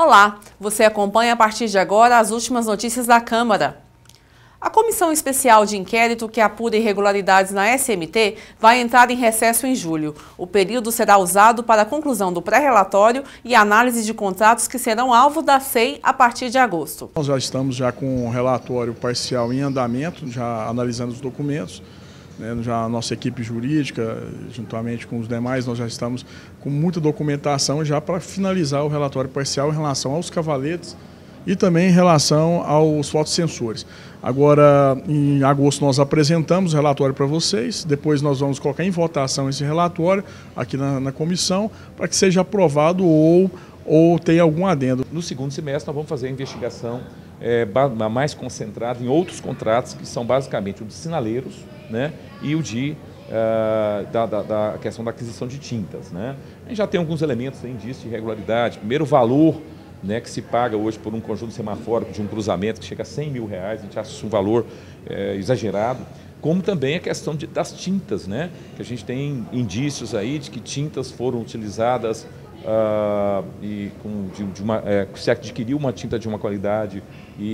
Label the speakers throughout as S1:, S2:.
S1: Olá, você acompanha a partir de agora as últimas notícias da Câmara. A Comissão Especial de Inquérito que apura irregularidades na SMT vai entrar em recesso em julho. O período será usado para a conclusão do pré-relatório e análise de contratos que serão alvo da SEI a partir de agosto.
S2: Nós já estamos com o relatório parcial em andamento, já analisando os documentos. Já a nossa equipe jurídica, juntamente com os demais, nós já estamos com muita documentação já para finalizar o relatório parcial em relação aos cavaletes e também em relação aos fotossensores. Agora, em agosto, nós apresentamos o relatório para vocês, depois nós vamos colocar em votação esse relatório aqui na comissão para que seja aprovado ou tenha algum adendo.
S3: No segundo semestre, nós vamos fazer a investigação mais concentrada em outros contratos, que são basicamente o de sinaleiros, né, e o da questão da aquisição de tintas. Né. A gente já tem alguns elementos de indício de irregularidade. Primeiro, o valor, né, que se paga hoje por um conjunto semafórico de um cruzamento que chega a R$100 mil, a gente acha isso um valor exagerado, como também a questão das tintas, né, que a gente tem indícios aí de que tintas foram utilizadas se adquiriu uma tinta de uma qualidade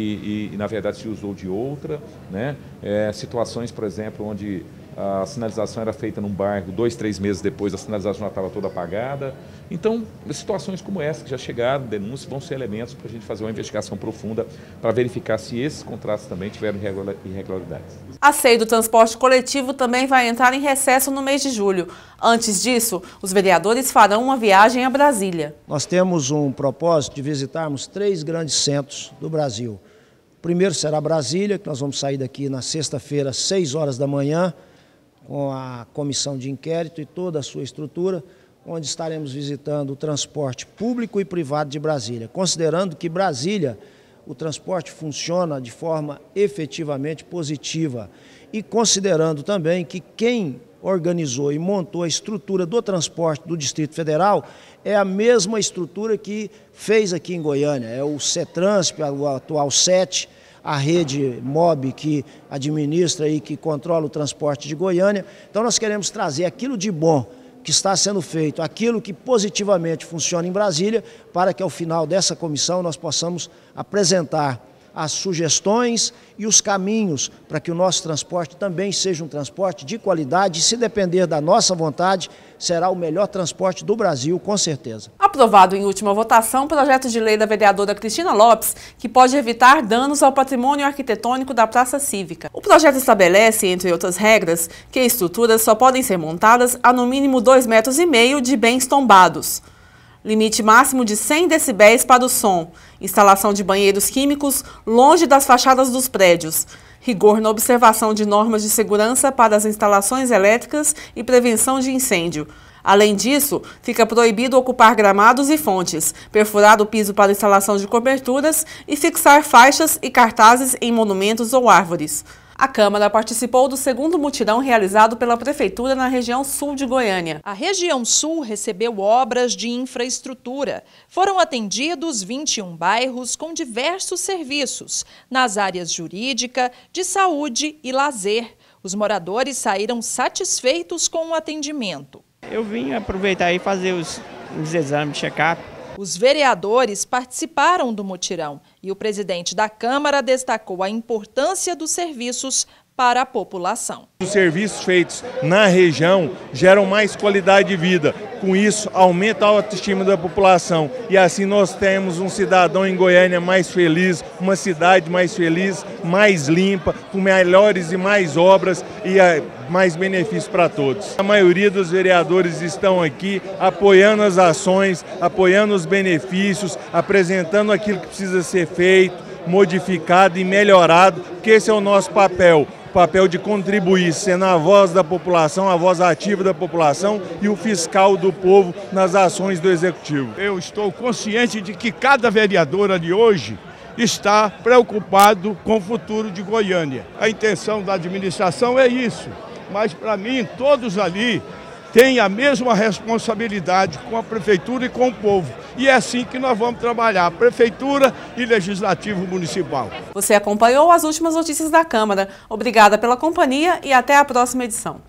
S3: e na verdade se usou de outra, né? Situações, por exemplo, onde a sinalização era feita num bairro, 2, 3 meses depois a sinalização já estava toda apagada. Então, situações como essa que já chegaram, denúncias, vão ser elementos para a gente fazer uma investigação profunda para verificar se esses contratos também tiveram irregularidades.
S1: A SEI do transporte coletivo também vai entrar em recesso no mês de julho. Antes disso, os vereadores farão uma viagem a Brasília.
S4: Nós temos um propósito de visitarmos 3 grandes centros do Brasil. O primeiro será Brasília, que nós vamos sair daqui na sexta-feira, às 6 horas da manhã, com a comissão de inquérito e toda a sua estrutura, onde estaremos visitando o transporte público e privado de Brasília. Considerando que Brasília, o transporte funciona de forma efetivamente positiva e considerando também que quem organizou e montou a estrutura do transporte do Distrito Federal é a mesma estrutura que fez aqui em Goiânia, é o CETRANSP, o atual SET, a rede MOB que administra e que controla o transporte de Goiânia. Então nós queremos trazer aquilo de bom que está sendo feito, aquilo que positivamente funciona em Brasília, para que ao final dessa comissão nós possamos apresentar as sugestões e os caminhos para que o nosso transporte também seja um transporte de qualidade e, se depender da nossa vontade, será o melhor transporte do Brasil, com certeza.
S1: Aprovado em última votação, projeto de lei da vereadora Cristina Lopes, que pode evitar danos ao patrimônio arquitetônico da Praça Cívica. O projeto estabelece, entre outras regras, que estruturas só podem ser montadas a no mínimo 2,5 metros de bens tombados. Limite máximo de 100 decibéis para o som, instalação de banheiros químicos longe das fachadas dos prédios, rigor na observação de normas de segurança para as instalações elétricas e prevenção de incêndio. Além disso, fica proibido ocupar gramados e fontes, perfurar o piso para instalação de coberturas e fixar faixas e cartazes em monumentos ou árvores. A Câmara participou do segundo mutirão realizado pela Prefeitura na região sul de Goiânia.
S5: A região sul recebeu obras de infraestrutura. Foram atendidos 21 bairros com diversos serviços, nas áreas jurídica, de saúde e lazer. Os moradores saíram satisfeitos com o atendimento.
S6: Eu vim aproveitar e fazer os exames, check-up.
S5: Os vereadores participaram do mutirão e o presidente da Câmara destacou a importância dos serviços para a população.
S7: Os serviços feitos na região geram mais qualidade de vida. Com isso, aumenta a autoestima da população. E assim nós temos um cidadão em Goiânia mais feliz, uma cidade mais feliz, mais limpa, com melhores e mais obras e mais benefícios para todos. A maioria dos vereadores estão aqui apoiando as ações, apoiando os benefícios, apresentando aquilo que precisa ser feito, modificado e melhorado, porque esse é o nosso papel. O papel de contribuir, sendo a voz da população, a voz ativa da população e o fiscal do povo nas ações do Executivo.
S8: Eu estou consciente de que cada vereadora de hoje está preocupado com o futuro de Goiânia. A intenção da administração é isso, mas para mim todos ali têm a mesma responsabilidade com a Prefeitura e com o povo. E é assim que nós vamos trabalhar, Prefeitura e Legislativo Municipal.
S1: Você acompanhou as últimas notícias da Câmara. Obrigada pela companhia e até a próxima edição.